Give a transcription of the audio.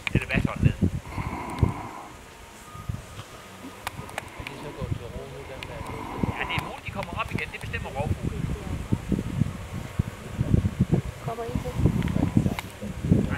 Det er det sådan ned. Er de så gået til ro nu, dem der? Ja, det er muligt, de kommer op igen. Det bestemmer rovfuglen. Kommer I